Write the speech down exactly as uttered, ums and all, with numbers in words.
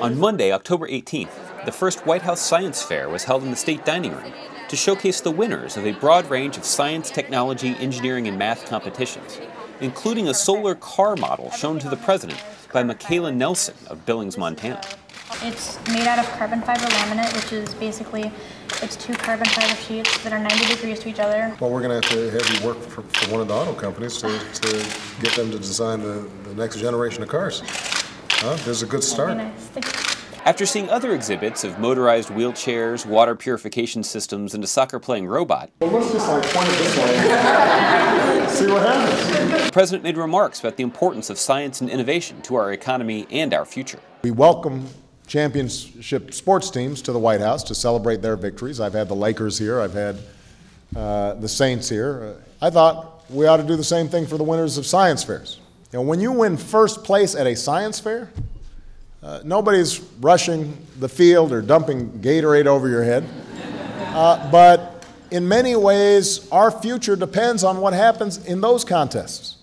On Monday, October eighteenth, the first White House Science Fair was held in the State Dining Room to showcase the winners of a broad range of science, technology, engineering, and math competitions, including a solar car model shown to the president by Michaela Nelson of Billings, Montana. It's made out of carbon fiber laminate, which is basically, it's two carbon fiber sheets that are ninety degrees to each other. Well, we're going to have to have you work for, for one of the auto companies to, to get them to design the, the next generation of cars. Huh? This is a good start. Nice. After seeing other exhibits of motorized wheelchairs, water purification systems, and a soccer-playing robot, well, let's just like point it this way, see what happens. the president made remarks about the importance of science and innovation to our economy and our future. We welcome championship sports teams to the White House to celebrate their victories. I've had the Lakers here, I've had uh, the Saints here. Uh, I thought we ought to do the same thing for the winners of science fairs. You know, when you win first place at a science fair, uh, nobody's rushing the field or dumping Gatorade over your head. Uh, but in many ways, our future depends on what happens in those contests.